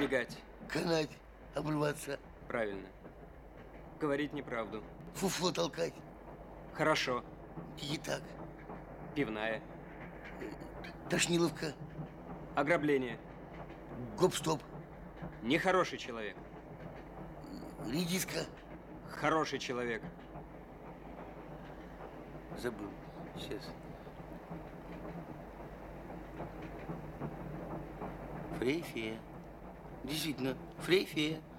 Лгать. Канать. Обрываться. Правильно. Говорить неправду. Фуфло толкать. Хорошо. Тики-так. Пивная. Тошниловка. Ограбление. Гоп-стоп. Нехороший человек. Редиска. Хороший человек. Забыл. Сейчас. Фрейфея. Действительно, фрейфея.